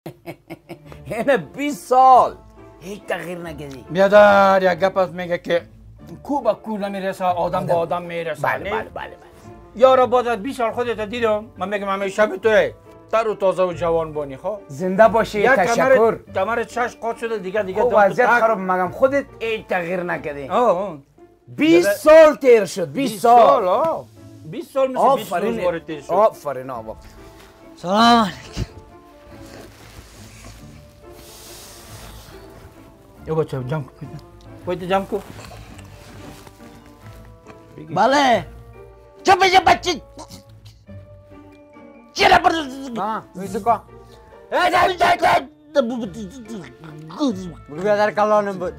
اینه 20 سال هیچ تغییر نکردی. بیادر یک گپ است میگه که کو به کو نمیرسه، آدم با آدم میرسه. بله. یارا باز از 20 سال خودت دیدم، من میگم همیشه به توی تر و تازه و جوان بانی. خب زنده باشی. تشکر. کمر چش قاط شده دیگه وضعیت خراب مگم خودت هیچ تغییر نکردی. 20 بیادر. سال تیر شد. 20 سال. 20 سال مثل 20 روز وارد تیر شد. آفرین آبا. سلام علیکم. یا بچه جمع کن. باید جمع کن. بله. چه بچه چرا موسیقا. بگو بیادر کلانم بود.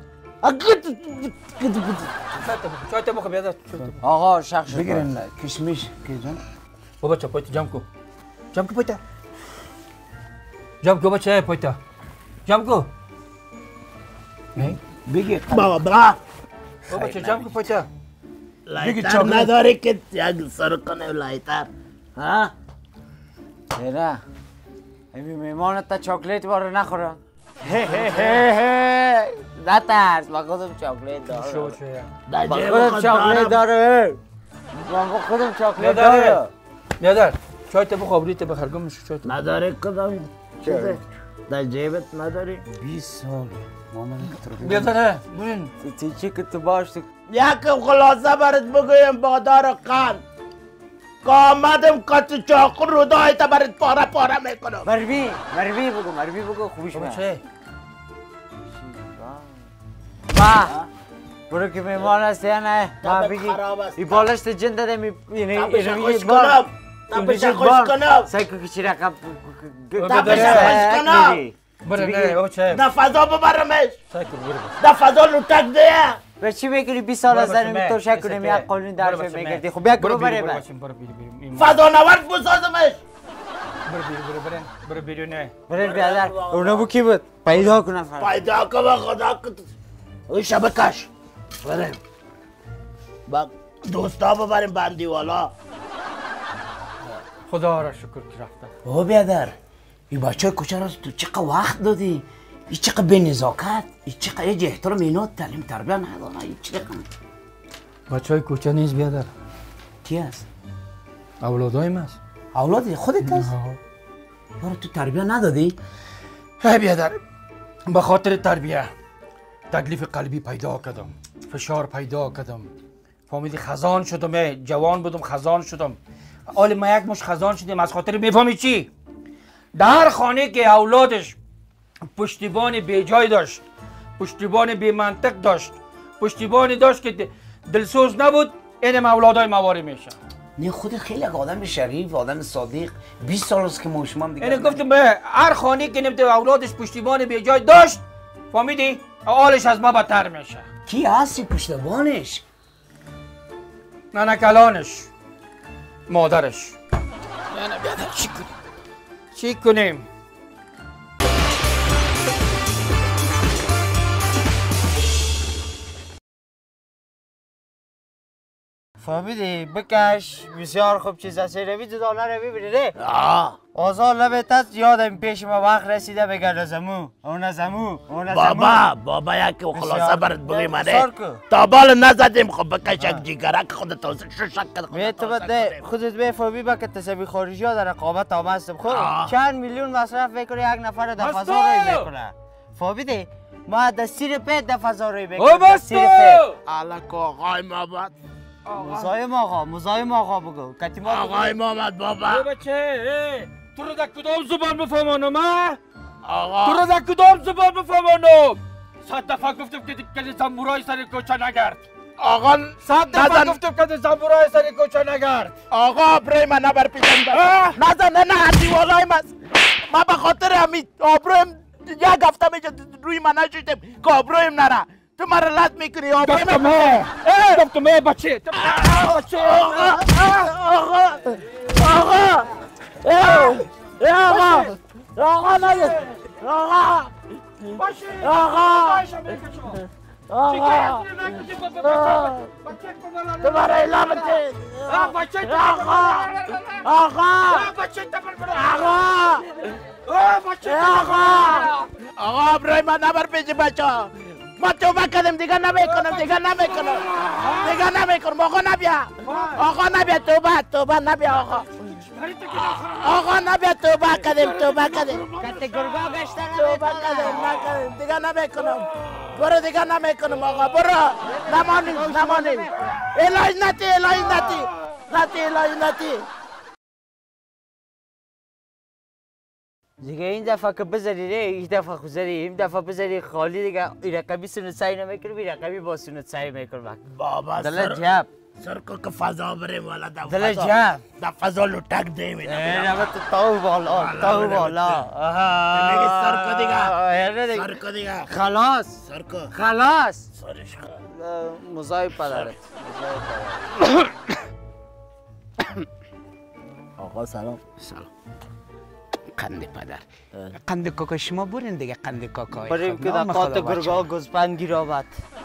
چای تا بخور بیادر. آقا شخص شد. بگیرین کشمش کیجان. بابا چه پایت جمع کن. جمع کن پایت. جمع کن بچه پایت. جمع کن. نه بگی. بابا بابا چه جمع کن پایت. لایتر نداری که یک سر کنه لایتر. ها؟ چرا؟ این میمانت تا چاکلیت باره نخوره. نترس با خودم چاکلیت داره. با خودم چاکلیت داره. با خودم چاکلیت داره. بیادر چای تا بخور بریت بخرگم میشه چای تا. نداره کدام چیزه؟ در جیبت نداری؟ 20 سال. بیادر برین. چی که تو باش تو یک خلاصه برات بگویم بادار قند که آمدم کت چاقو رو دایتا برات پاره میکنم. مروی بگو خوبیش من. چه؟ برو که میمان هستی یا نه؟ ما بگی ای بالشت جن داده تپش خوش کنم. تپش خوش کنم. سایکو که چی رقم تپش خوش کنم. بره بابا چه؟ در فضا ببرمش. سایکو بره. در فضا لوتک ده. به چی میکنی 20 سال از زنی تو شک کنیم یک قانون درش میگردی. خب یک برو بره بره. فضا نورد بسازمش. برو بیرونه. بره بیادر. اونو بو کی بود؟ پیدا کنم فرد. پیدا کنم خدا کن. اوی شبکش. بریم. با دوستا ببریم بندی والا. خدا را شکر که رفته. او بیادر این بچه کوچه را تو چقدر وقت دادی؟ این چقدر به نزاکت؟ این چقدر یه احترام اینا تعلیم تربیه نداره؟ این چقدر بچه های کوچه نیست بیادر. کی هست؟ اولادایم هست. اولادی خودت هست؟ یارو تو تربیه ندادی؟ ای بیادر به خاطر تربیه تکلیف قلبی پیدا کردم، فشار پیدا کردم، فهمیدی خزان شدم، جوان بودم خزان شدم. حال ما یک مش خزان شدیم از خاطر میفهمی چی؟ در خانه که اولادش پشتیبان بی جای داشت، پشتیبان بی منطق داشت، پشتیبانی داشت که دلسوز نبود، اینم اولادای مواری میشه. نه خود خیلی آدم شریف، آدم صادق. 20 سال است که ما شما هم دیگه. اینو گفتم به هر خانه که نمیده اولادش پشتیبان بی جای داشت، فهمیدی؟ حالش از ما بدتر میشه. کی هستی پشتیبانش؟ ننکلانش، مادرش. نه بیادر چی کنیم؟ چی کنیم؟ فهمیدی؟ بکش بسیار خوب چیز است. روی دلار روی بریده. آزار لبت است یادم پیش ما وقت رسیده بگرد از امو اون از امو اون از امو. بابا یک خلاصه برات بگیم آره. تا بال نزدیم خب بکش یک جیگرک خودت توزیق شک کن. خودت بفهمی با که تصویر خارجی ها در رقابت آمستم. خب چند میلیون مصرف بکنه یک نفر در فضا روی بکنه. فهمیدی؟ ما دستیر پیت در فضا روی بکنه. دستیر پیت. الک آقای محمد. مزایم آقا بگو. آقای محمد بابا. بچه تو رو در کدام زبان بفهمانم ها؟ آقا تو رو در کدام زبان بفهمانم؟ 100 دفعه گفتم که زنبورای سر کوچه نگرد. آقا 100 دفعه گفتم که زنبورای سر کوچه نگرد. آقا برای من نبر پیشم نزن نه هدی والایم است. ما به خاطر همین آبرویم یک هفته میشه روی من نشیدم که آبرویم نره. تو مرا لط میکنی آبرویم گفتم بچه آقا نگه آقا تو برای لامتی آقا آقا ابروی من نبر پیش بچه ها. ما توبه کردیم دیگه نمیکنم آقا نبیا توبه نبیا آقا نبیا توبه کردیم کت گرگا گشته نکردیم دیگه نمیکنم برو دیگه نمیکنم آقا برو نمانیم الهی نتی دیگه این دفعه که بذاری ره این دفعه خوزری این دفعه بذاری خالی دیگه این رقمی سنت سعی نمیکنم این رقمی با سنت سعی میکنم بابا دل جب سرکو که فضا بریم والا دل جب در فضا لوٹک دیم نه تو بالا میگه سرکو دیگه خلاص سرش مزای پدرت آقا سلام قند پدر قند کاکا شما برین دیگه قند کاکا بریم که در قاط گرگا گزپند گیرابد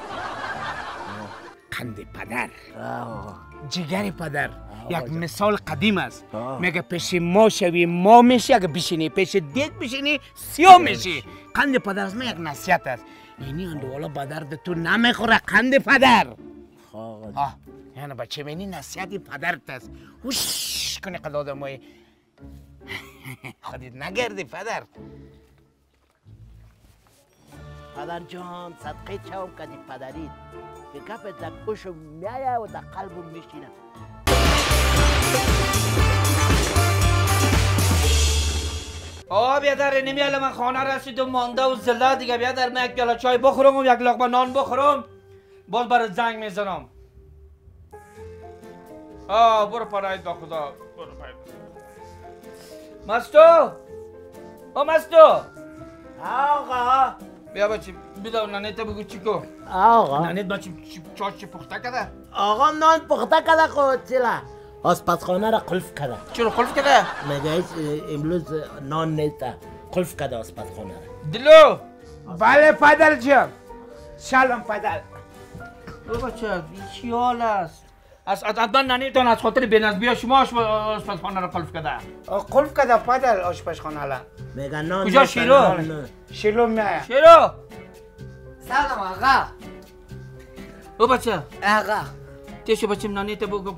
قند پدر جگر پدر یک مثال قدیم است میگه پیش ما شوی ما میشی اگه بشینی پیش دیگ بشینی سیاه میشی قند پدر از من یک نصیحت است اینی اندوالا به درد تو نمیخوره قند پدر یعنی بچه بینی نصیحت پدرت است وش کنی قد آدمای خودت نگردی پدر جان صدقه چاوم کدی پدرید که کپ در گوشم میایه و در قلبم میشینه بیادر نمیاله من خانه رسید و مانده و زله دیگه بیادر من یک پیاله چای بخورم و یک لقمه نان بخورم باز برات زنگ میزنم برو پناهید با خدا برو پناهید مستو آقا بیا بچه بیدار نانیت بگو چیکو آقا نانیت بچه چی پخته کرده آقا نان پخته کرده خود چلا آشپزخانه را قلف کرده چرا قلف کرده؟ میگه امروز نان نیست قلف کرده آشپزخانه را دلو بله پدر جان سلام پدر بچه چی حال است؟ حتما نانیتان از خاطر بینظمی شما آشپزخانه را قلف کرده قلف کرده پدر آشپزخانه را میگه نان کجا شیرو؟ شیرو میایه شیرو سلام آقا بچه آقا تیشو بچه نانیت بگو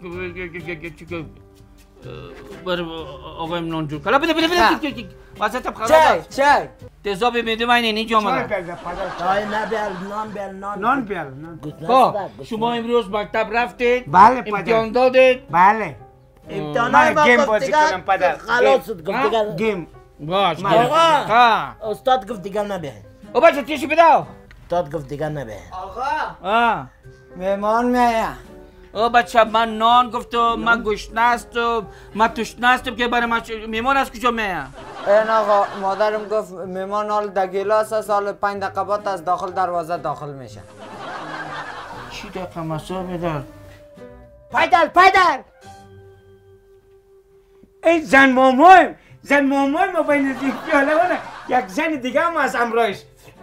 بر آقایم نان جور کلا بده واسطم خلاص چای تزا بمیدم این اینجا آمدم چای نبیل نان بیل شما امروز مکتب رفتید بله پدر امتحان دادید بله امتحانای ما گیم گفت بازی دیگه کنم پدر خلاص شد گفت دیگه گیم باش آقا استاد گفت دیگه نبیل بچه تیشو بداو استاد گفت دیگه نبیل آقا مهمان میایه بچه من نان گفت و من گوشت نست و من توش نستم که برای من میمان از کجا میه این آقا مادرم گفت مهمان حال در گیلاس است حال 5 دقیقه بعد از داخل دروازه داخل میشه چی دقیقه مسا بدار پدر این زن مامایم ما بین از یک پیاله یک زن دیگه هم از امرایش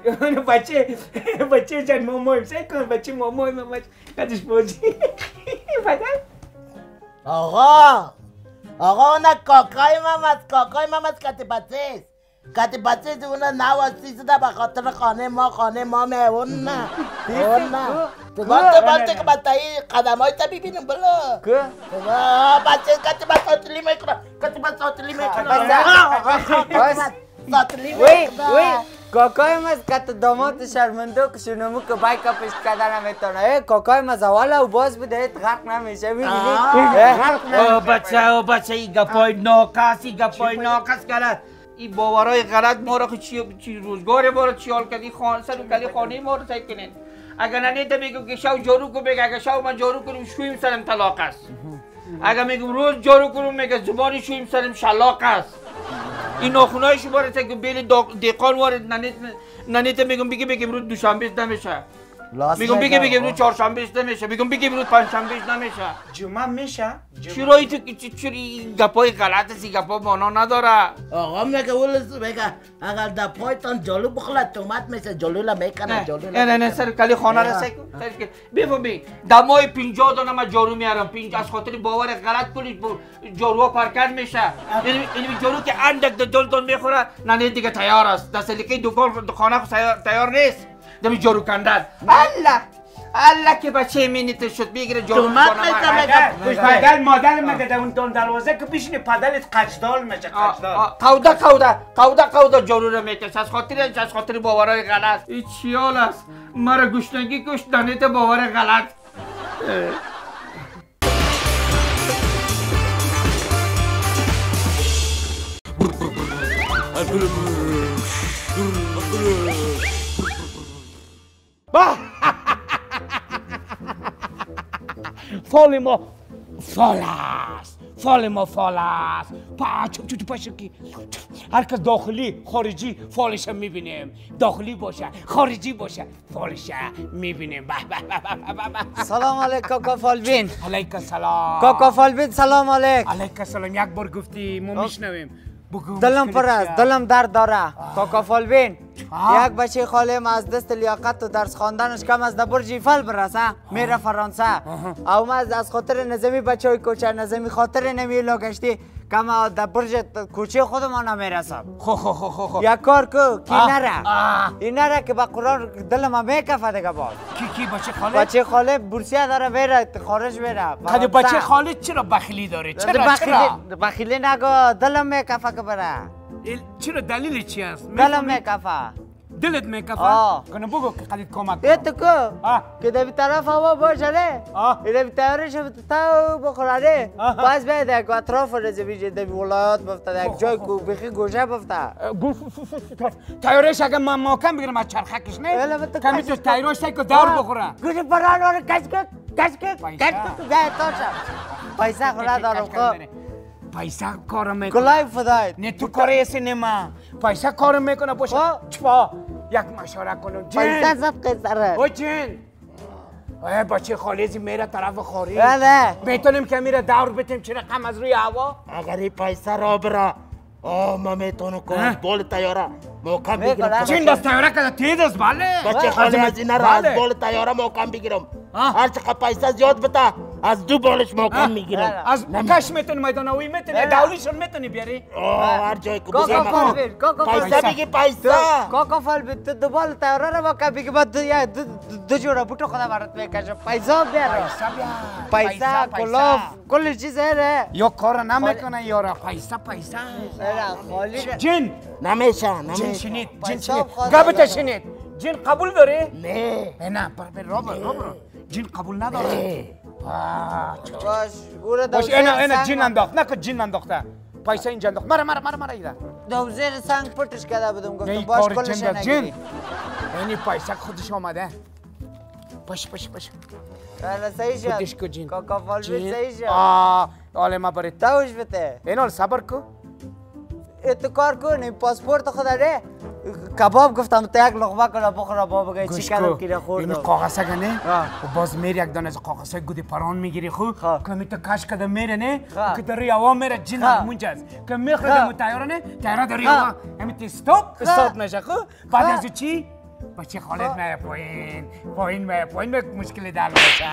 بچه زن مامایم سعی کن بچه مامایم هم قدش بازی پدر آقا اون کاکای مام است کتی بچه اونه نواستی زده به خاطر خانه ما می اون نه تو باید که بطایی قدم های تا ببینیم بلا که؟ بچه کتی بچه ساتلی میکنه وی کاکایم از کت داماد شرمنده که شنمو که بای کپش کده نمیتونه کاکایم از اول او باز بوده ایت غرق نمیشه میبینی؟ بچه ای گپای ناکس کرد این باورای غلط ما را چی روزگار ما را چی حال کردی سر و کلی خانه ما را سعی کنین اگر ننیده میگم که شو جارو کن بگه اگر شو من جارو کنم شویم سرم طلاق است اگر میگم روز جارو کنم میگه زبانی شویم سرم شلاق است این ناخونای شما را که بیل دیقان وارد ننیده میگم بگیم روز دوشنبه نمیشه میگم بگی امروز چهارشنبه نمیشه، میگم بگی امروز پنجشنبه نمیشه. جمعه میشه؟ چرا چوری گپای غلط است، گپا معنا نداره. آقا میگه ولس میگه اگر در پایتان جلو بخلد تومت میشه جلو لا میکنه جلو نه سر کلی خانه رسه بفهمی دمای 50 دانه من جارو میارم 50 از خاطر باور غلط کنید جارو پرکن میشه. یعنی جارو که اندک دلتون میخوره نه دیگه تیار است. دستلیکه دکانه تیار نیست. دمی جارو کندن. الله که بچه مینیت شد بگیره جارو تومت میشه. پدر مادر مگه در اون دروازه که بشینه پدرت قچدال میشه قوده جارو رو میکشه از خاطر باورهای غلط. این چی حال است؟ مرا گشنگی کشت دانیت باور غلط. فال ما فال است چوب پاشکی هر کس داخلی خارجی فالش میبینیم داخلی باشه خارجی باشه فالش میبینیم. سلام علیک کاکا فالبین. علیک سلام کاکا فالبین سلام علیک. علیک سلام. یک بار گفتی ما میشنویم. دلم پر است دلم درد داره. کاکا فالبین یک بچه خالم از دست لیاقت و درس خواندنش کم از در برج ایفل برسه میره فرانسه او من از خاطر نظامی بچه های کوچه نظامی خاطر نمیلا گشتی کم در برج کوچه خودمان نمیرسم. یک کار کو کی نره این نره که با قرآن دلم میکفه دیگه باز. کی بچه خاله؟ بچه خاله بورسیه داره میره خارج میره. خاله بچه خاله چرا بخیلی داره؟ چرا؟ بخیلی نگو دلم میکفه که بره. چرا دلیل چی است؟ دلم میکفه. دلت میکفه؟ کنه بگو که خالد کمک کنه. تو کو که در طرف هوا باشه نه؟ این در تیارش تا بخوره باز باید یک اطراف رزویج در ولایات بفته یک جای کو بخی گوشه بفته. تیارش اگه من محکم بگیرم از چرخکش نه؟ کمی تو تیارش که دار بخوره. گوشه پران واره کشکت جای تاشم. پیسه خورا دارم خب. پیسه کارم میکنه. کلای فدایت. نه تو کاری هستی نما. پیسه کارم میکنه باشه. چپا یک مشوره کنم. پیسه زد قصره. او جن. بچه خالیزی میره طرف خارج. بله. میتونیم که میره دور بتیم چه رقم از روی هوا. اگر این پیسه را برا ما میتونم که بال تیاره محکم بگیرم. چین دست تیاره که تیز است بله. بچه خالی از این را از بال تیاره محکم بگیرم. هر چقدر پیسه زیاد بتا از دو بالش محکم میگیرم. از کش میتونی میدانوی میتونی داولیشون میتونی بیاری. هر جای که بگیرم. پیسه بگی پیسه. کاکا فالبین تو دو بال تیاره را محکم بگی بعد دو جوره بوتو خدا برات میکشه. پیسه بیار. پیسه کلاف کل چیز هره. یا کار نمیکنه یارا پیسه. جن نمیشه. جن شنید. گابت شنید. جن قبول داره؟ نه بر رو جن قبول نداره. باش اینا جن انداخت نکن جن انداخته پیسه اینجا انداخت مرا ایده دو زیر سنگ پرتش کرده بودم گفتم باش کلش نگیری. اینی پیسه خودش آمده. باش صحیح شد. خودش کو جن کاکا فالبین صحیح شد. حالا ما برای تاوش بته اینال صبر کو تو کار کن این پاسپورت خود داره کباب گفتم تو یک لقمه کنه بخوره بابا گای چی کردم که خوردم. این کاغذ نه و باز میری یک دانه از کاغذ گودی پران میگیری خوب که می تو کاش کده میره نه که در هوا میره جن همونجاست که میخوره تیاره نه تیاره در هوا همین استاپ میشه خوب بعد از چی بچه خالد میره پایین مشکل در باشه.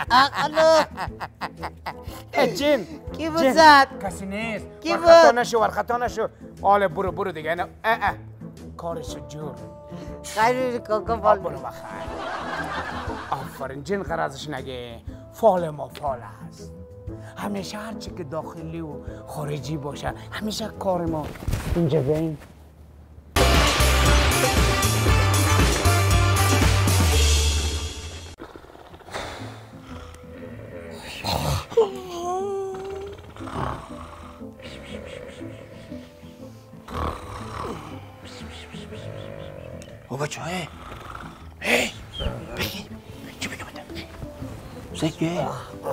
جن کی بود زد؟ کسی نیست. کی بود؟ ورخطا نشو آله برو دیگه نه کارشو جور خیلی کاکا فالبین برو بخیر. آفرین جن قرازش نگه فال ما فال است. همیشه هرچی که داخلی و خارجی باشه همیشه کار ما اینجا بین. او بچه بگی چی بگم سکه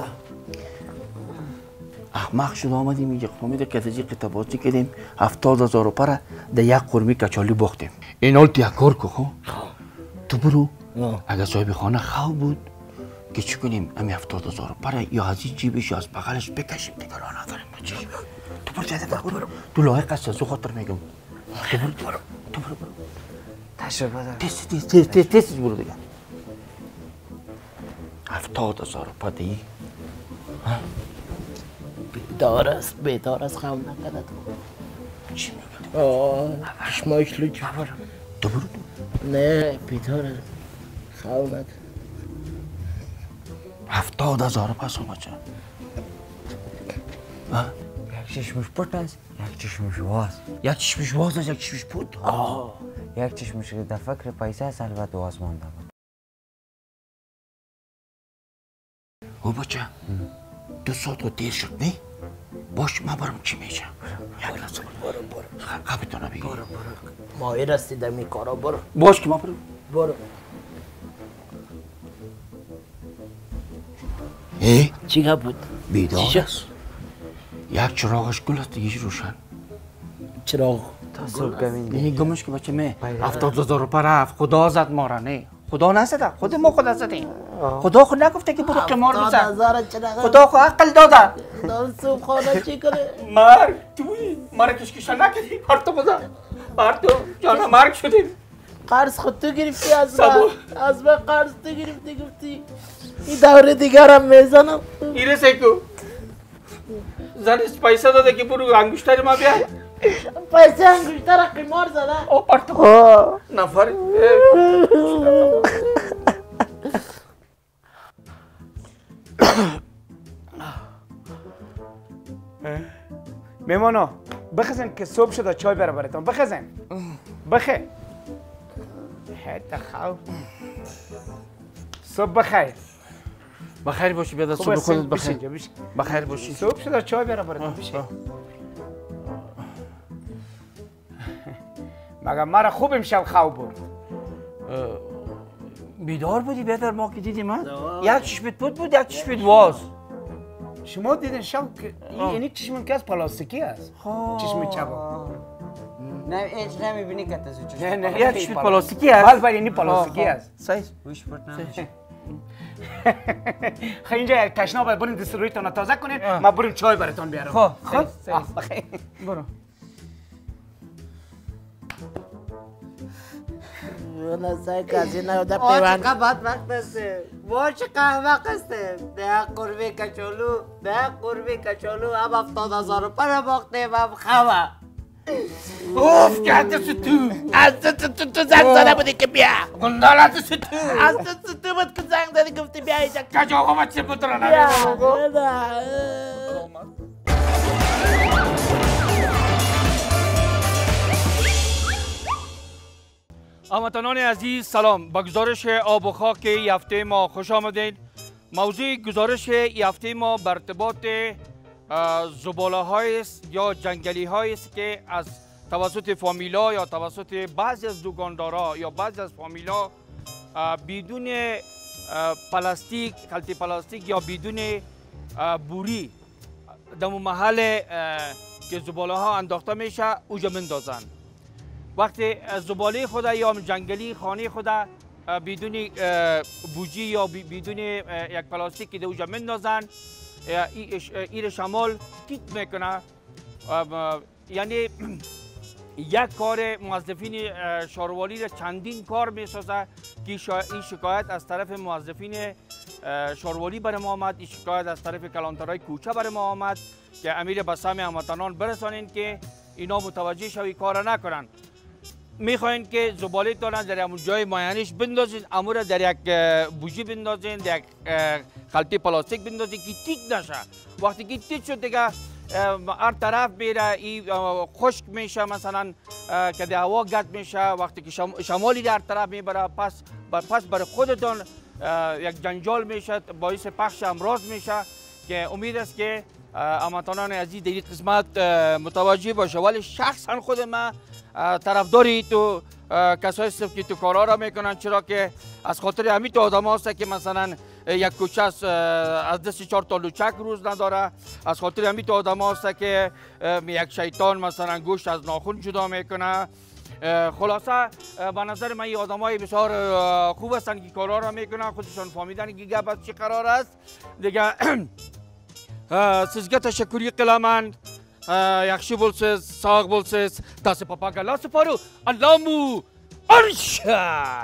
احمق شد آمدیم اینجا خوامیده کتجی قطباتی کردیم 70,000 روپره در یک قرمی کچالی باختیم این حال تو یک کار که تو برو اگر صاحب خانه خواب بود که چی کنیم؟ امی 70,000 برای یا از این جیبش یا از بغلش بکشیم دیگه راه نداریم. تو برو جده برو. تو لایق است زو خاطر میگم. تو برو. تجربه دارم. تست برو دیگه. 70,000 پدی. بیدار است خواب نکرده تو. چی میگی؟ چشمایش لوچ. تو برو. نه بیدار است خواب نکرده. 70,000 پس اومد چه؟ یک چشمش پرت است، یک چشمش واز. یک چشمش واز است، یک چشمش پود. یک چشمش در فکر پیسه است، البته واز مانده بود. او بچه 2 ساعت رو دیر شد نه؟ باش من برم چی میشه؟ یک لحظه برو قبیتونه بگی ماهی رسیده می کارا برو باش که من برو چی گپ بود؟ بیدار است یک چراغش گل است دیگه روشن چراغ تا صبح گمین یعنی گمش که بچه می 70,000 روپیه رفت خدا زد ما را نه خدا نزده خود ما خدا زدیم خدا خود نگفته که برو قمار بزن خدا خود عقل داده دام صبح خانه چی کنه؟ مرگ توی مرگ کشکشن نکردی پرتو بزن پرتو جانا مرگ شدیم قرض خود تو گرفتی از من قرض تو گرفتی گفتی این دوره دیگرم میزنم ایره سیکو زنش پیسه داده که برو انگوشتر ما بیا پیسه انگوشتر قمار زده او پرتو نفر میمانا بخزن که صبح شده چای بره براتون بخزن بخیر حتی خواب صبح بخیر بخیر باشی بیاد صبح خودت بخیر بخیر باشی صبح شده چای بره براتون بشه مگه مرا خوب امشب خواب بود بیدار بودی بیادر ما که دیدیم یک چشمت بود یک چشمت واز شما دیدین شب که اینی چشم که از پلاستیکی است چشم چپ نه هیچ نمیبینی که تازه چشم نه یک چشمت پلاستیکی است بله اینی پلاستیکی است صحیح گوش پرت نمیشه خیلی اینجا تشنا باید بریم دست رویتون تازه کنین ما بریم چای براتون بیارم خب برو نه سعی کسی نیوده آه پیوند چقدر بدبخت هسته ما چقدر وقت هسته ده قربه کچالو هم 70,000 روپیه را باختیم هم خواه اوف که دست تو از تو زنگ زده بودی که بیا گندال دست تو از تو بود که زنگ زدی گفتی بیا اینجا کج آقا بچه بودرانه هموطنان عزیز سلام با گزارش آب و خاک این هفته ما خوش آمدید موضوع گزارش این هفته ما بر ارتباط زباله های یا جنگلی هایی است که از توسط فامیلا یا توسط بعضی از دکاندارا یا بعضی از فامیلا بدون پلاستیک خلطی پلاستیک یا بدون بوری در محل که زباله ها انداخته میشه اوجا مندازن وقتی زباله خود یا جنگلی خانه خود بدون بوجی یا بدون یک پلاستیک که اوجا مندازن ایر شمال کیت میکنه یعنی یک کار موظفین شاروالی را چندین کار میسازه که این شکایت از طرف موظفین شاروالی بر ما آمد این شکایت از طرف کلانترهای کوچه بر ما آمد که امیر به سمع هموطنان برسانین که اینا متوجه شوی کار نکنن میخواین که زباله تان در همون جای معینش بندازین امور در یک بوجی بندازین در یک خلطی پلاستیک بندازین که تیت نشه وقتی که تیت شد دیگه هر طرف بیره این خشک میشه مثلا که در هوا گرد میشه وقتی که شمالی در طرف میبره پس برای خودتان یک جنجال میشه باعث پخش امراض میشه که امید است که هموطنان عزیز در این قسمت متوجه باشه ولی شخصا خود من طرفداری تو کسایی هستم که تو کارها را میکنن چرا که از خاطر همین تو آدم هست که مثلا یک کوچه از دست 4 تا لوچک روز نداره از خاطر همین تو آدم هست که یک شیطان مثلا گوشت از ناخون جدا میکنه خلاصه به نظر من این آدمای بسیار خوب هستن که کارا را میکنن خودشان فهمیدن که گپ از چی قرار است دیگه sizga tashakkurlik qilaman yaxshi bo'lsiz sog' bo'lsiz dasi papaga la siparu allamu arsha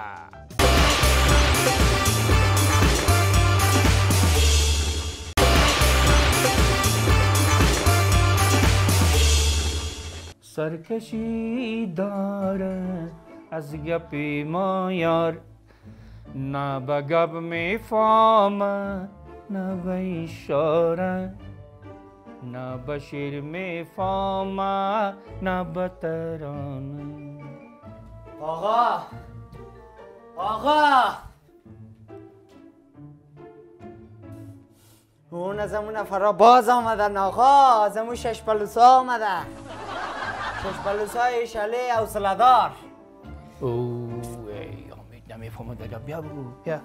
سرکشی داره از گپی ما یار نه به گپ میفهمه نه به اشاره نه به شعر میفهمه نه به ترانه آقا اون از همون نفرها باز آمدن آقا از همون شش پلوسا آمده شش پلوسای شله حوصله‌دار اوه ای امید نمیفهمه دادا بیا بگو بیا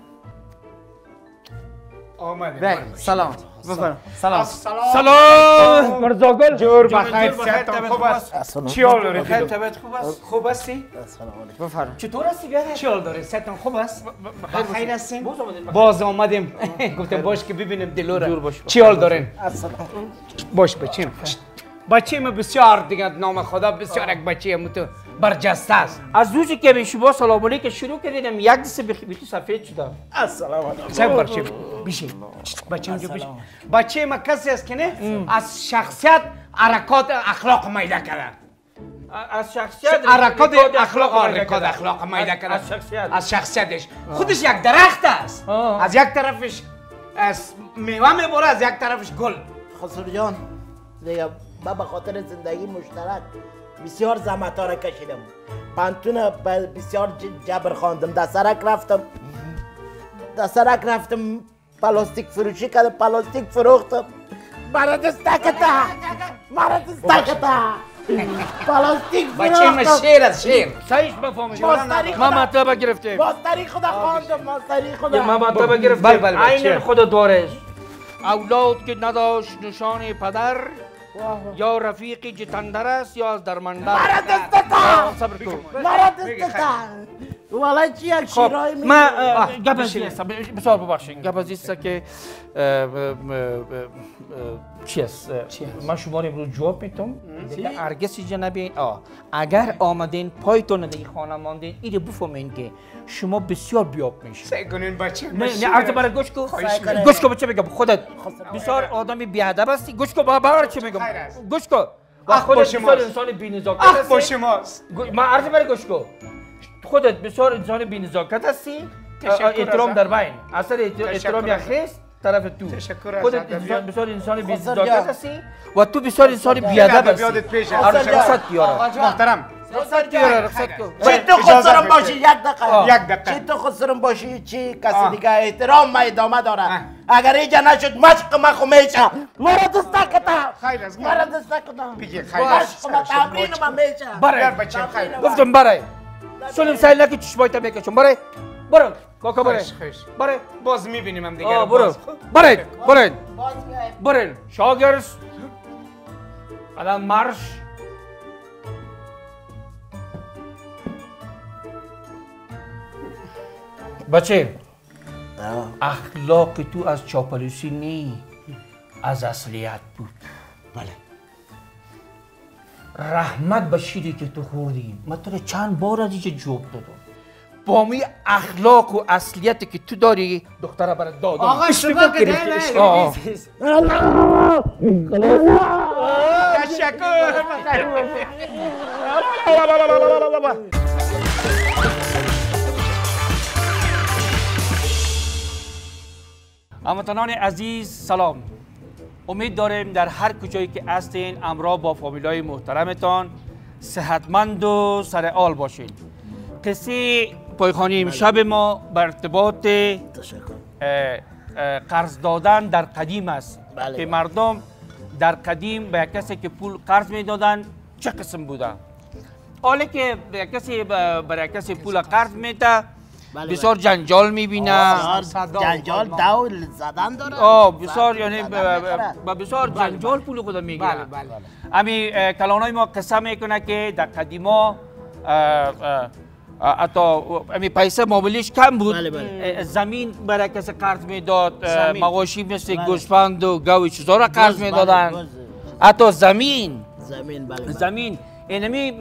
آمده سلام سلام سلام مرزاگل جور بخیر صحتم خوب است چی حال داری خیر طبیعت خوب است خوب هستی بفرم چطور هستی بیادر چی حال داری صحتم خوب است بخیر هستین باز آمدیم گفتم باش که ببینیم دلوره چی حال دارین باش بچیم بچه ما بسیار دیگه نام خدا بسیار یک بچه متو برجسته است از روزی که به شما سلام علیکم شروع کردیم یک دسته بیخی سفید شده السلام علیکم سب برچه بیشی بچه اونجا بیشی بچه ما کسی است که نه از شخصیت حرکات اخلاق میده کرده از شخصیت حرکات اخلاق میده کرده از شخصیتش خودش یک درخت است از یک طرفش از میوه میباره از یک طرفش گل خسرو جان دیگه من به خاطر زندگی مشترک بسیار زحمت‌ها را کشیدم پانتون بسیار جبر خواندم در سرک رفتم پلاستیک فروشی کردم پلاستیک فروختم مرا دستکتا پلاستیک فروختم بچه ما شیر از شیر صحیح بفهمید ماستری ما مطلب گرفتیم ماستری خدا خواندم ماستری خدا ما مطلب گرفتیم عین خود دارش اولاد که نداشت نشان پدر یا رفیقی جتندر است یا از درمندر مرا دستتا صبر کن والا چی یک شیرای می ما گپ از است بسیار ببخشید گپ از است که چی است من شما رو امروز جواب میتونم هرگز اینجا نبین اگر آمدین پایتون دیگه خانه ماندین اینو بفهمین که شما بسیار بیاب میشین سعی کنین بچه نه عرض برای گوش کو بچه بگم خودت بسیار آدمی بیادب هستی گوش کو باور چی میگم گوش کو خودت بسیار انسان بی‌نزاکت هستی با شماست ما عرض برای گوش کو خودت بسیار انسان بی‌نزاکت هستی احترام در بین اصل احترام یک خیست طرف تو خودت بسیار انسان بی‌نزاکت هستی و تو بسیار انسان بیادب هستی رخصت بیاره محترم رخصت بیاره رخصت کن چی تو خسرم باشی یک دقیقه چی تو خسرم باشی چی کسی دیگه احترام ما ادامه داره اگر اینجا نشد مشق ما خو میشه مرا دستکتا خیر از مرا دستکتا بگی خیر مشق ما تمرین ما میشه برای بچه خیر گفتم برای سلیم سایل نکی چشمایت بکشم برای برو کاکا برای برای باز میبینیم هم دیگه برو برین شاگرز الان مرش بچه اخلاق تو از چاپلوسی نی از اصلیت بود بله رحمت به شیری که تو خوردی من تو چند بار از اینجا جواب دادم با می اخلاق و اصلیتی که تو داری دختره برای دادم آقا شما که تشکر هموطنان عزیز سلام امید داریم در هر کجایی که هستین همراه با فامیلای محترمتان صحتمند و سرحال باشین قصه پایخوانی امشب ما بر ارتباط قرض دادن در قدیم است که مردم در قدیم به کسی که پول قرض میدادن چه قسم بوده حالا که به کسی برای کسی پول قرض میده بسیار جنجال میبینه جنجال داول زدن داره بسیار یعنی با بسیار جنجال پول خود میگیره امی کلانای ما قصه میکنه که در قدیما حتی امی پیسه معاملیش کم بود. بله. زمین برای کسی قرض میداد، مواشی مثل گوسفند و گاو چیزا را قرض میدادن. حتی زمین بله. زمین اینمی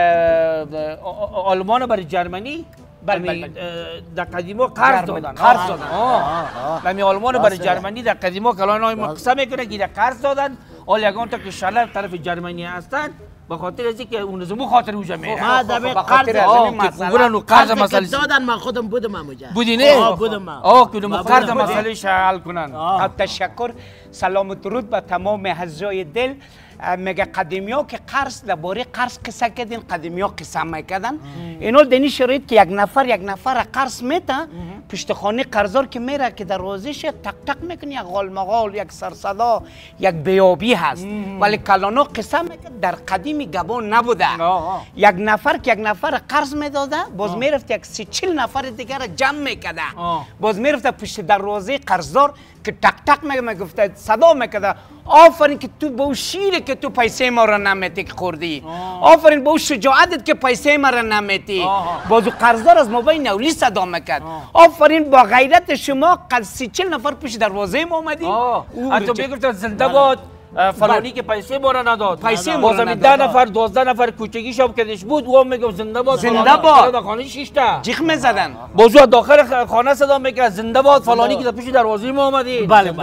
آلمان برای جرمنی در قدیما قرض دادن. نمی آلمان برای جرمنی در قدیما کلان ما قسم میکنه که قرض دادن. حال یگان تا که شلر طرف جرمنی هستن به خاطر از اینکه اون زمو خاطر اوجا میره. ما دبی قرض مسئله دادن ما خودم بودم اونجا. بودی نه؟ بودم. که قرض مسئله حل کنن. تشکر. سلام و درود به تمام اعضای دل. میگه قدیمی ها که قرض درباره قرض قصه کردین، قدیمی ها قصه میکردن. اینا دنی شرایط که یک نفر قرض میته، پشت خانه قرضدار که میره که دروازش تک تک میکنه، یک غالمغال، یک سرصدا، یک بیابی هست. ولی کلانا قصه میکرد در قدیمی گبان نبوده. یک نفر قرض میداده، باز میرفت یک 30-40 نفر دیگر را جمع میکرده. باز میرفت پشت دروازه قرضدار که تک تک میگفته، صدا میکرده آفرین که تو با شیره که تو پیسه ما را نمیتی که خوردی. آفرین با شجاعتت که پیسه ما را نمیتی. بازو قرضدار از مابین نولی صدا میکرد. آفرین با غیرت شما قد 30-40 نفر پیش دروازه ما اومدی. حتی بگفتن زنده باد فلانی که پیسه ما را نداد. پیسه ما را 10 نفر 12 نفر کوچگی شب کدش بود و میگم زنده باد. زنده باد. در خانه 6 تا جیغ میزدن. بازو داخل خانه صدا میکرد زنده باد فلانی که پیش دروازه ما اومدی. بله.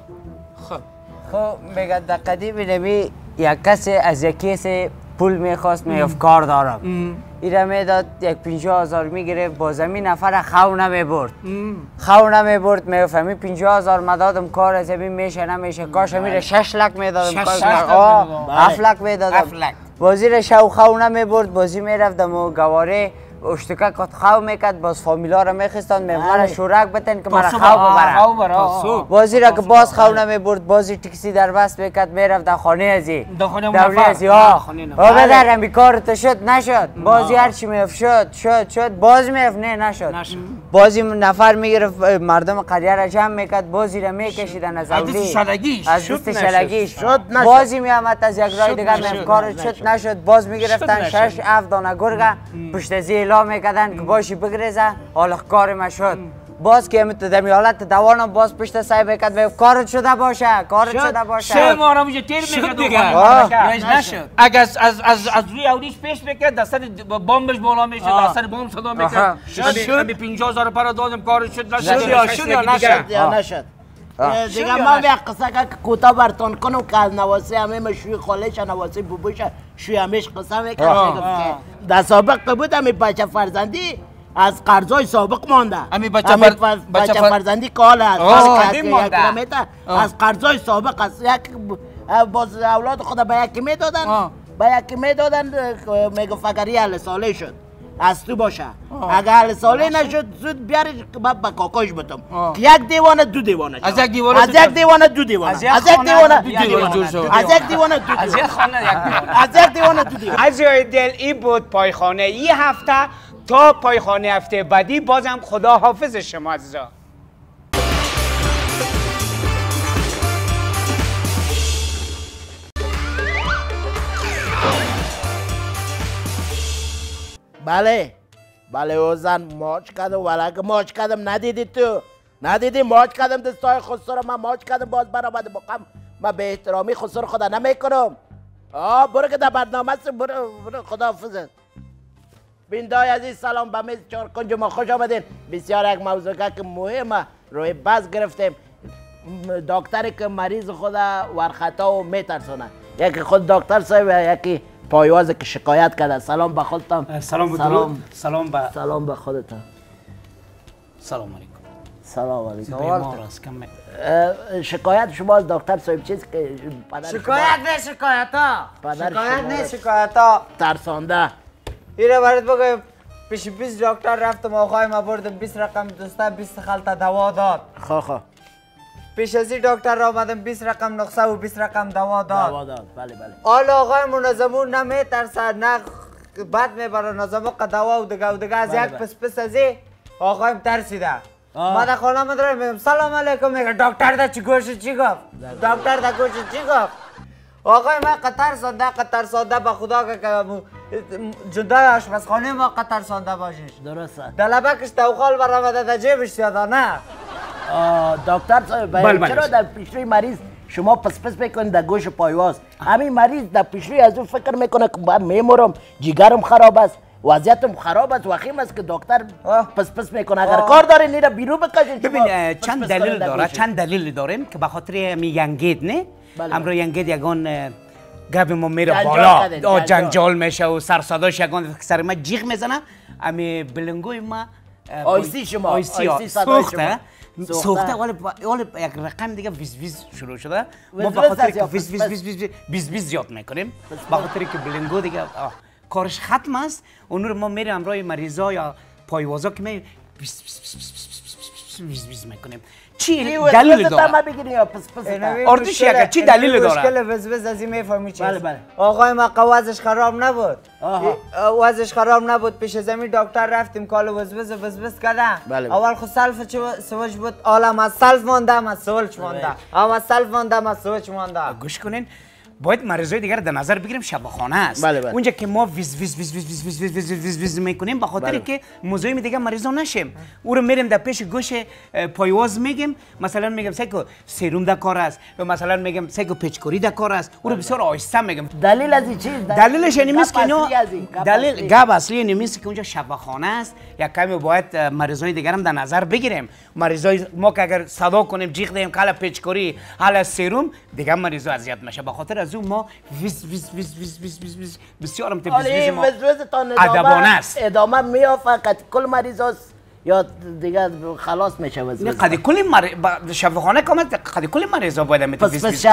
خب میگه در قدیم نمی یک کسی از یک کسی پول میخواست میگفت کار دارم. ایره میداد یک 50,000 میگیره، با زمین نفر خو نمیبرد. میگفت همین 50,000 مدادم کار زمین میشه نمیشه، کاش میره 6 لک میدادم، 7 لک میدادم. بازی را شو خو نمیبرد، بازی میرفتم و گواره اشتکه کت خو میکرد، باز فامیلا را میخستان مرا شورک بتن که مرا خو ببره. بازی را که باز خو نمیبرد، بازی تکسی در بست میکرد میرفت در خانه ازی دولی ازی بدرم بی کارت شد نشد، بازی هرچی میفت شد بازی میرفت نشد. بازی نفر میگرفت مردم قریه را جمع میکرد، بازی را میکشیدن از اولی از دست شلگیش بازی میامد از یک رای دیگر میفت کارت شد نشد، باز میگرفتن 6-7 دانه گرگه پشت ازی میکردن که باشی بگریزه، حالا کار ما شد. باز که دمی حالت دوانم باز پشت سعی میکرد کارت شده باشه. 3 ماه را میشه تیر میکرد نشد. اگر از روی اولیش پیش میکرد دستر بامبش بالا میشه، دستر بام صدا میکرد. شد 50,000 پر دادم کارت شد نشد. دیگه ما یک قصه که کوتاه برتون کنم که از نواسه همه شوی خالش نواسه بوبوش شوی همیش قصه میکنم که در سابق بود همی بچه فرزندی از قرضای سابق مانده. همی بچه فرزندی کال است از قرضای سابق است. یک باز اولاد خود به یکی میدادن میگو فکری اهل صالح شد از تو باشه. اگر اهل صالح نشد زود بیارش که با کاکاش بتم که یک دیوانه 2 دیوانه از یک دیوانه 2 دیوانه از یک دیوانه 2 دیوانه. از جای دل این بود پایخانه این هفته. تا پایخانه هفته بعدی بازم خدا حافظ شما عزیزا. بله اوزن ماچ کردم ولک ماچ کردم ندیدی ماچ کردم دستای خسرو من ماچ کردم باز برآمده بقم من به احترامی خسرو خدا نمیکنم. برو که در برنامه برو خدا حافظت. بیندای عزیز سلام به میز 4 کنج ما خوش آمدین. بسیار یک موضوع که مهمه روی بس گرفتیم. دکتری که مریض خود ورخطا و میترسونه، یکی خود دکتر صاحب یکی پایواز که شکایت کرده. سلام به خودتان. سلام به خودتان. سلام علیکم. سلام علیکم. شکایت شما از دکتر صاحب چیز که شکایت ها ترسانده ایره برات بگم پیش 20 دکتر رفتم آقای ما بردم 20 رقم دوسته 20 خلطه دوا داد. پیش از این دکتر را آمدم 20 رقم نسخه و 20 رقم دوا داد. بله. حالا آقای منظمون نمیترسد نه بد میبره نظمق دوا و دیگه از یک پس از این آقایم ترسیده. ما در خانه مدرم میگم سلام علیکم میگه دکتر دا چی گوشت چی گفت؟ آقای من قطر ساده به خدا که جدای آشپزخانه ما قطر سانده باشیش. درسته. دلبکش توخال برآمده در جیبش زیاده نه. دکتر صاحب چرا در پیشروی مریض شما پس پس میکنید در گوش پایواز؟ همین مریض در پیشروی از اون فکر میکنه که باید میمرم، جگرم خراب است، وضعیتم خراب است، وخیم است که دکتر پس پس میکنه. اگر کار داره نیره بیرون بکشید. ببین چند دلیل داره، چند دلیل داریم که به خاطر ینگید نه؟ امروز ینگید یگان گب ما میره بالا، جنجال میشه و سر صداش یگان سر ما جیغ میزنه. امی بلنگوی ما آیسی شما آیسی سوخته سوخته ولی یک رقم دیگه ویز ویز شروع شده. ما به خاطر که ویز زیاد میکنیم، به خاطر که بلنگو دیگه کارش ختم است. اون رو ما میریم امروی مریضا یا پایوازا که می ویز میکنیم. چی دلیل داره؟ اردیش یک چی دلیل داره؟ مشکل وز از این میفهمی چیست؟ آقای ما وضعش خراب نبود. وضعش خراب نبود، پیش زمین دکتر رفتیم کال وز کردن. اول خود سلف سوچ بود، عالم از سلف مانده، از سوچ مانده. از سلف مانده، از سوچ مانده. گوش کنین، باید مریضای دیگر در نظر بگیریم. شبخانه است. اونجا که ما ویز میکنیم به خاطر که مزاحم دیگه مریضا نشیم. او رو میریم در پیش گوش پایواز میگیم، مثلا میگم سیکو سیروم در کار است، و مثلا میگم سیکو پیچکوری در کار است. او رو بسیار آهسته میگم. دلیل از این چیز؟ دلیلش اینیست که اینو دلیل گپ اصلی اینیست که اونجا شبخانه است. یک کمی باید مریضای دیگر هم در نظر بگیریم. مریضای ما که اگر صدا کنیم جیغ دهیم حالا پیچکوری حالا سیروم دیگه مریضا اذیت میشه. به خاطر از ما ویز بسیار ما ادبانه است. ادامه میافت کل مریضاست یا دیگه خلاص میشه ویز نه قد کل شفاخانه کامل قد کل مریضا باید میت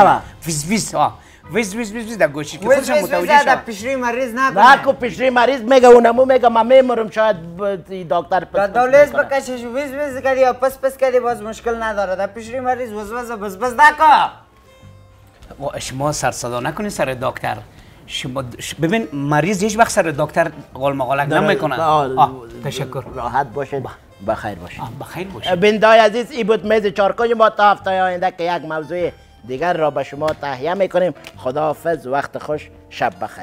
ویز در گوشی که خودش متوجه شد. پیشروی مریض نه کو پیشروی مریض میگه اونمو میگه من میمرم شاید دکتر پس دولت بکشش ویز کردی یا پس کردی باز مشکل نداره. در پیشروی مریض بس نکن. شما سر صدا نکنید سر دکتر. شما ببین مریض هیچ وقت سر دکتر قول مقالک نمیکنه. تشکر. راحت باشید. بخیر باشید. بخیر باشید. بندای عزیز ای بود میز چارکوی ما تا هفته آینده که یک موضوع دیگر را به شما تهیه میکنیم. خداحافظ، وقت خوش، شب بخیر.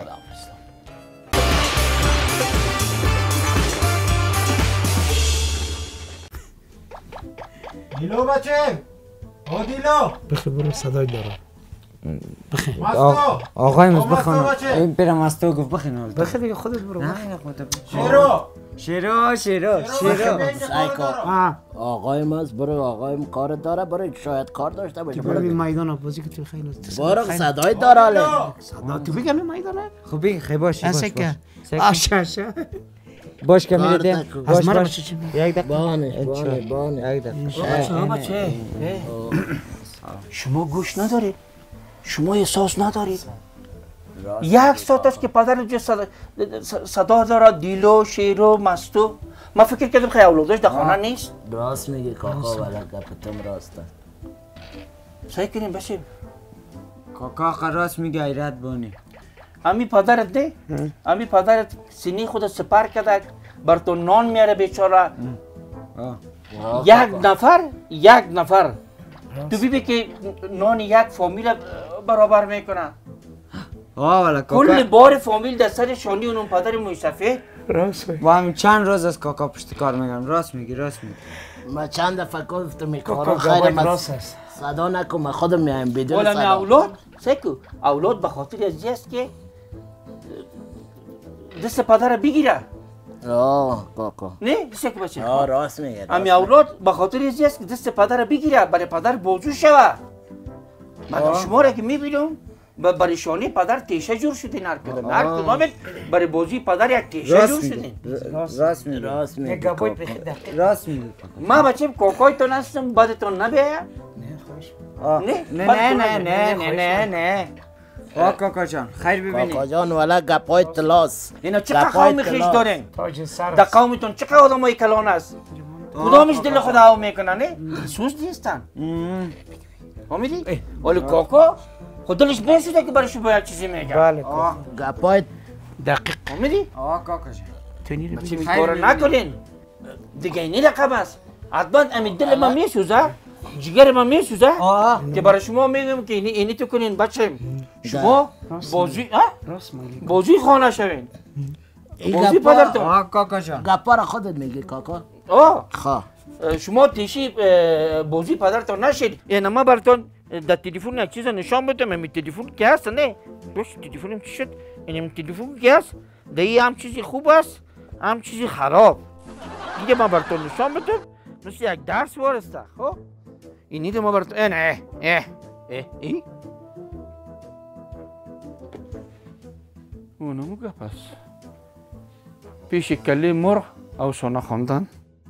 دیلو بچه دیلو بخیر برو صدای داره. بخیر آقای مز بخوان این برم از تو گفت بخیر بخیر دیگه خودت برو. نه خودت شیرو آقای مز برو. آقای کار داره، برو شاید کار داشته باشه. برو میدان بازی که تو خیلی برو صدای داره. صدا تو بگم میدانه خوبی خیلی باش باش که میده از مرا چی یک دقیقه بانه بچه شما گوش ندارید، شما احساس ندارید. یک ساعت است که پدر جو صدا داره دیلو شیرو مستو. ما فکر کردم خیلی اولادش در خانه نیست. راست میگی کاکا ولی گپتم راسته. صحیح کنیم بشیم. کاکا راست میگه ایراد بانی. امی پدرت نه؟ امی پدرت سینی خود سپر کرده بر تو نان میاره بیچاره. یک نفر تو ببین که نان یک فامیل برابر میکنه. کل بار فامیل در سر شانی اون پدر موسفه. راست میگی. با همین چند روز از کاکا پشت کار میگم. راست میگی. ما چند دفعه گفتم این کارا خیلی است. صدا نکن، ما خودم میایم بدون صدا. ولی اولاد سکو اولاد به خاطر از است که دست پدر بگیره. کاکا نه سکو بچه. راست میگه. امی اولاد به خاطر از است که دست پدر بگیره، برای پدر بازو شوه. من شما را که میبینم برای شانه پدر تیشه جور شدین. هر کدام برای بازی پدر یک تیشه جور شدین. راست میگی. ما بچه کاکایتون هستم بدتون نبیه. نه کاکا جان خیر ببینید. کاکا جان ولی گپای تلاس. اینا چقدر قوم خیش دارین؟ در قومتون چقدر آدمای کلان است؟ کدامش دل خود هوا میکنن نه؟ سوز نیستن. فهمیدی؟ ولی کاکا خود دلش بسوده که برای شما یک چیزی میگه. بله گپای دقیق. فهمیدی؟ کاکا جان تونی این کارو نکنین. دیگه اینی رقم است. حتما امید دل ما میسوزه. جگر من میسوزه که برای شما میگم که اینی تو کنین بچه شما بازی خانه شوین بازی پدرتون کاکا جان گپا را خودت میگی کاکا خواه شما تیشی بازی پدرتون نشید یعنی ما براتون در تلفن یک چیز نشان بدم این تلفن که هست نه باش تلفنم چی شد این تلفن که هست دیگه هم چیزی خوب است هم چیزی خراب دیگه ما براتون نشان بدم مثل یک درس وارسته خب اینی ده ما براتون ای اونمو گپ است پیش کلی مرغ او سونا خواندن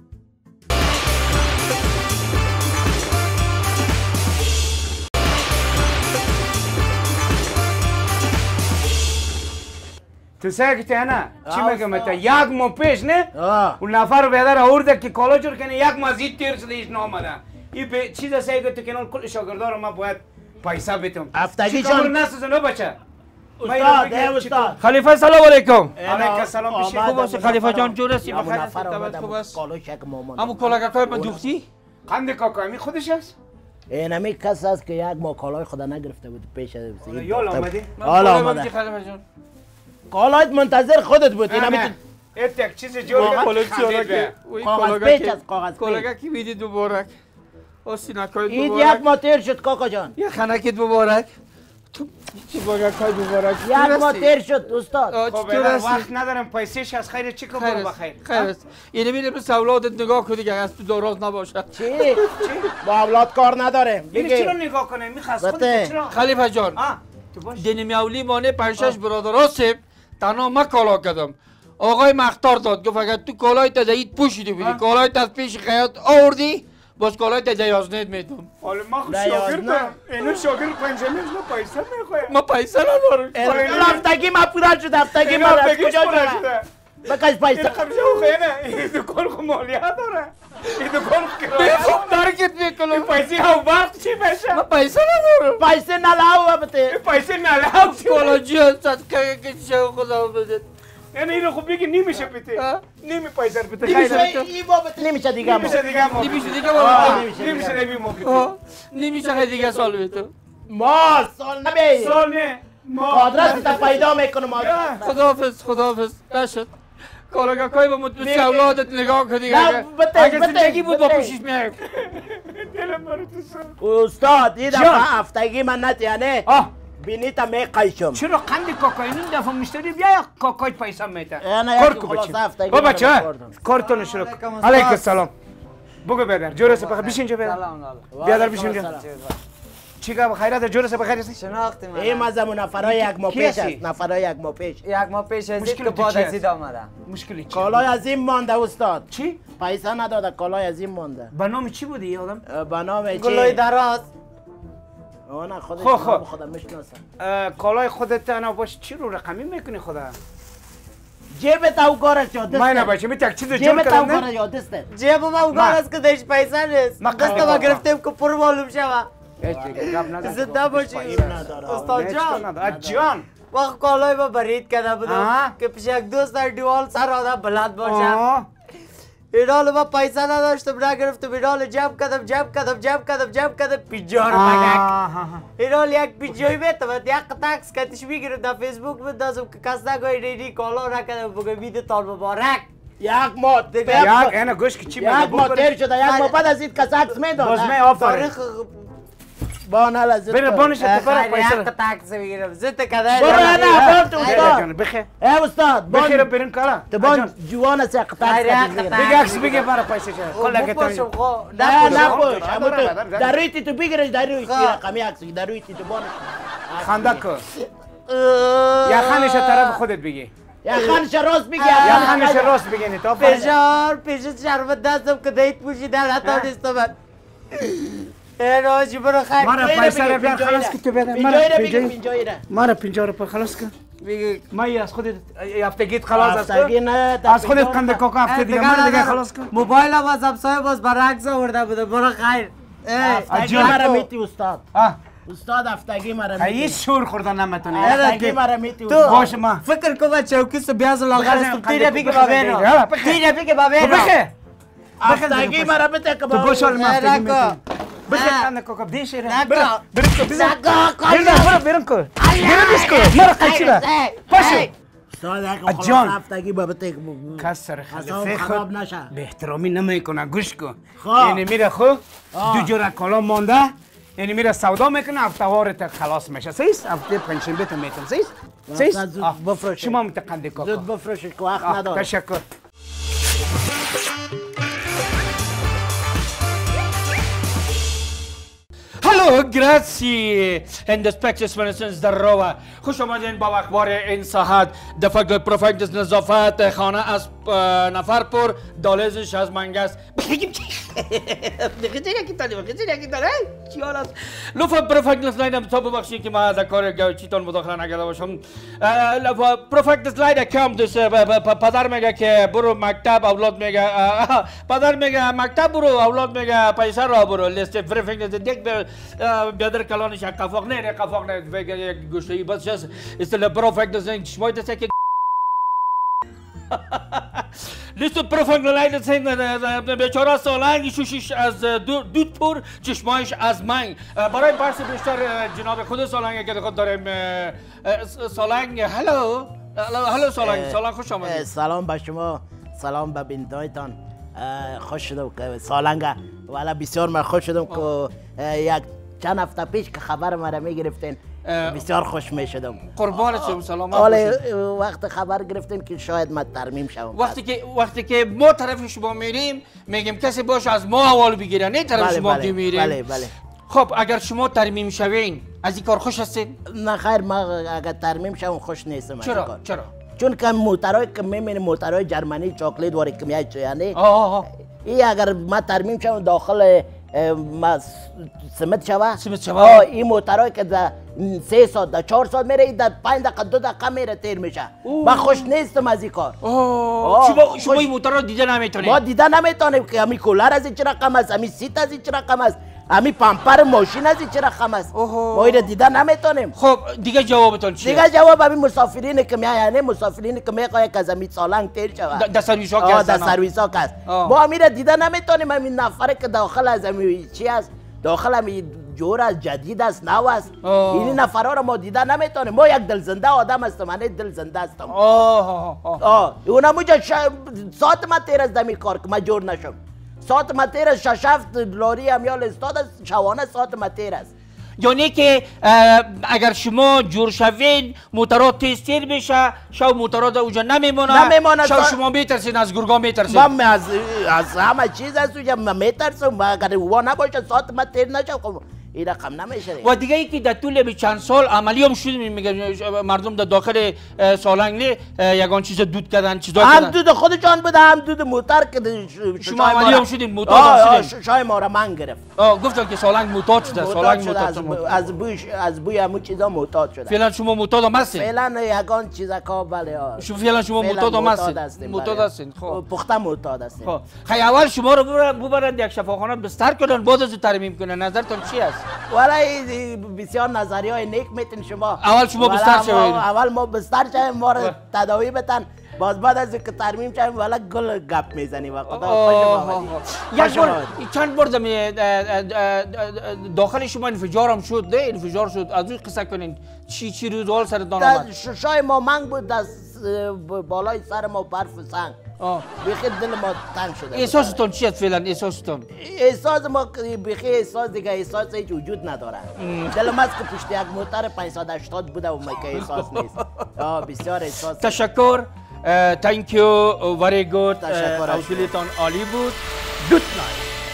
تو ساکت نه چی میگم تا یک ماه پیش نه اون نفر بیادر آورده که کالا جور کنه یک ماه زید تیر شده ایش نامده این چیز ساکت که کنون کل شاگردار ما باید پیسه بیتم هفتگی چی کامر جان نسوزه نو بچه استاد استاد خلیفه سلام علیکم علیکم سلام پیشی خوب است خلیفه جان جور هستی همون بخیر نفر طبیعت آمدم خوب است کالو شک مامان همون کلاگکای من دوختی قند کاکا امی خودش است اینمی کس است که یک ماه کالای خدا نگرفته بود پیش یال آمدی حالا آمده خلیفه جان کالایت منتظر خودت بود اینمی ایت یک چیز جور کاغذ پیچ است کاغذ پیچ کلاگا کی بیدید مبارک آستینکای این مبارک یک ماه تیر شد کاکا جان یه خنکت مبارک تو چی باگکای مبارک یک ماه تیر شد استاد خب چطور هستی؟ وقت ندارم پیسهش از خیر چی کنم برو بخیر خیر است یعنی بینه به اولادت نگاه کنی که از تو دراز نباشد چی؟ با اولاد کار نداره این چرا بگی نگاه کنه میخواست بته. خودت چرا خلیفه جان تو باش دینی اولی مانه پنجشش برادر سیب تنها ما کالا کردم آقای مختار داد گفت اگر تو کالای تجهید پوشیدی بودی کالای از پیش خیاط آوردی باز کالای تجهیزنید میدم حالا ما خود نه، شاگردم نه. اینو شاگرد پنجمیش ما پیسه میخوایم ما پیسه ندارم هفتگی ما پورا شد هفتگی ما از کجا شده بکش این پیسه خمشه خیلی این دکان خو مالیه داره این دکان کرایه خوب درکت میکنم پیسه ها وقت چی بشه ما پیسه ندارم پیسه نلاو بته پیسه نلعب چی کالا جان صدقه که چه خدا بده یعنی اینو خب بگی نیمیشه بیته نیمی پیسه رو بیته نمیشه خیلی این بابت نمیشه دیگه ما نمیشه دیگه ما نمیشه دیگه بابا نمیشه دیگه ما بیته نمیشه خیلی دیگه سال بیتو ما سال نبی سال نه ما آدرس تا پیدا میکنم خداحافظ نشد کالاگاکای با مطمئن اولادت نگاه کنی نه، بته، اگه بته، زندگی بود با بته. پوشش میایم دلم برو تو سر استاد این جان. دفعه هفتگی من نتیانه بینی تا میقایشم چرا قند کاکای این دفعه مشتری بیا یا کاکای پیسه میته نه کار یکی کو خلاص بچه هفتگی با من بچه بکردم. کارتون شروع علیکم کن استاد. علیکم السلام بگو بیادر جور سپخه بیش اینجا بیادر بیادر بیش اینجا چی گفت خیرات جور سپخه هستی شناختی من این از همون نفرای یک ماه کی پیش هستی؟ است نفرای یک ماه پیش یک ماه پیش از مشکل که تو بعد چی از است؟ اید آمدم مشکلی چی کالای از این مانده استاد چی پیسه نداده کالای از این مانده به نام چی بودی این آدم به نام گلوی چی؟ دراز اون خودش خب، خب. نام خودم میشناسم کالای خودت انا باش چی رو رقمی میکنی خدا جیب تا کارش یاد ما نه بچه می تک چیز جور جیب تا کردم کارش نه یاد است جیب ما اونگار است که دیش پیسه نیست ما دست قند ما کاکا. گرفتیم که پر معلوم شوه گپ نداره زنده باشی استاد جان جان وقت کالای ما برید کرده بودم آه. که پیش یک دوست در دیوال سر آدم بلند باشه آه. این حال ما پیسه نداشتم نگرفتم این حال جمع کردم 50 روپیک این حال یک پیجایی بیتم یک تاکس کتش میگیرم در فیسبوک بندازم که کس نگوی ریدی کالا نکردم بگم وید تال مبارک یک ماه یک اینا گوش که چی یک ماه تیر شده یک ماه بعد از این کس عکس میداد باز می آفرین تاریخ با نلزد بره بانش تو برو خیلی پیسه یک تاکس میگیرم زد کده برو نه بان تو استاد جان بخیر ای استاد بخیر بان بریم کالا تو بان جوان است یک خیلی تاکس یک بگیر بگه عکس بگه برای پیسه جان کلا بپاشم گتانی خو نه نپاشم نپوش همون تو در روی تو بگیرش در روی رقمی عکس در روی تو بان خنده کن یا خانش طرف خودت بگی یا خانش راست بگی یا خانش راست بگی تو فشار پیش شربت دستم که دیت پوشیدن حتی نیستم ای راجی برو خیلی مرا پیسه رو بیار خلاص که تو بده مرا 50 روپیه خلاص کن بگی ما از خودت هفتگیت خلاص است هفتگی نه از خودت قند کاکا هفته دیگه مرا دیگه خلاص کن موبایلم از همسایه باز برعکس آورده بوده برو خیر هفتگی مرا میتی استاد آه استاد هفتگی مرا هیچ میتی شور خوردن نمیتونی هفتگی مرا میتی تو استاد باش ما فکر کن من چوکی سے بیاز لاغر است تیره بگی بخیر. بابینو تیره بگی بابینو بخیر هفتگی مرا میتی که تو باش حال ما هفتگی میتی بخیر خنده کاکا دیشه را نکن. برم کو بزن نکن. برم کو مرا قچیره پاشو صادق جان. خلاص هفتگی بابت کس سر اصلا خلیفه خراب خود نشه. به احترامی نمیکنه گوش کن خب. یعنی میره خود دو جور کالا مانده یعنی میره سودا میکنه هفته‌وارت خلاص میشه سیست هفته پنجشنبه تو میتون سیست مثلا زود بفروش. شما متقنده کاکا زود بفروش که وقت نداره. تشکر هلو گراسی اندسپکتس منسنز در روا خوش آمدین با اخبار این ساعت دفعه پروفکتس نظافت خانه از نفر پر دالزش از منگست بخیریم چی؟ بخیریم یکی تالی بخیریم یکی تالی چی حال است؟ لطفا پروفکتس لاین تا ببخشید که ما در کار چیتون مداخله نکرده باشم پروفکتس لاین کم دوست پدر میگه که برو مکتب اولاد میگه پدر میگه مکتب برو اولاد میگه پیسه را برو لیست پروفکتس دیگ بیادر کلانش قفاق نه قفاق نه بگه یک گوشه‌ای بس است استل پروفکتس این چشمای دسته که لیست پروفکت لاین سین بیچاره سالنگ شوشش از دود پر چشمایش از منگ برای بحث بیشتر جناب خود سالنگ که خود داریم سالنگ هلو سالنگ خوش آمدید سلام به شما سلام به بینتایتان خوش شدم که سالنگه والا بسیار من خوش شدم که یک چند هفته پیش که خبر مرا میگرفتین بسیار خوش میشدم قربانتم سلامت حالا باشید وقت خبر گرفتین که شاید من ترمیم شوم وقتی که ما طرف شما میریم میگیم کسی باشه از ما حوال بگیره نه طرف شما که میریم بله خب اگر شما ترمیم شوین از این کار خوش هستین نه خیر ما اگر ترمیم شوم خوش نیستم چرا چون که موترهای که میبینی موترهای جرمنی چاکلیت واری که میاد چیانه این اگر ما ترمیم شوم داخل ما سمت شوه این موترهایی که در 3 ساعت در 4 ساعت میره در 5 دقیقه 2 دقیقه میره تیر میشه من خوش نیستم از این کار شما این موتر رو دیده نمیتونید ما دیده نمیتونیم که همین کولر از این چه رقم است همین سیت از این چه رقم است همین پمپر ماشین از این چه رقم است ما این دیده نمیتونیم خب دیگه جوابتون چیه دیگه جواب همین مسافرین که میایند مسافرین که میخواد که از همین سالنگ تیر شود در سرویس ها که در سرویس ها که است ما همین دیده نمیتونیم همین نفره که داخل از همین چی است داخل همین جور از جدید است نو است این نفرها رو ما دیده نمیتونیم ما یک دلزنده آدم هستم من دلزنده هستم اونا موجه ساعت من تیر از دمی کار که من جور نشم ساعت من تیر از 6-7 لاری همیال استاد است شوانه ساعت من تیر است یعنی که اگر شما جور شوید موترات تیز تیر بشه شو موترات اونجا نمیمونه شو شما میترسین از گرگا میترسین من از همه چیز از اونجا میترسم اگر او نباشه ساعت من تیر نشه خب این رقم نمیشه و دیگه ای که در طول چند سال عملی هم شد میگه مردم در داخل سالنگ یگان چیز دود کردن هم دود خودشان بده هم دود موتر که شما عملی هم شدین موتور شای ما را من گرفت گفتن که سالنگ موتاد شده سالنگ از بوی همون چیزا معتاد شده فعلا شما معتاد هم هستین فعلا یگان چیزا که بله فعلا شما معتاد هم هستین معتاد هستین خب پخته معتاد هستین خیلی اول شما رو ببرند یک شفاخانه بستر کنن بعد از ترمیم کنن نظرتون چی است ولی بسیار نظریه های نیک میتین شما اول شما بستر شوید اول ما بستر شویم ما رو تداوی بتن باز بعد از که ترمیم شویم والا گل گپ میزنی و خدا یک بار چند بار داخل شما انفجار هم شد نه انفجار شد از اون قصه کنین چی روزال سرتان آمد شای ما منگ بود از بالای سر ما برف و سنگ بیخی دل ما تنگ شده احساستون چی است فعلا احساستون احساس ما بیخی احساس دیگه احساس هیچ وجود نداره دل ما که پشت یک موتر 580 بوده و که احساس نیست بسیار احساس تشکر thank you very good حوصلتان عالی بود good night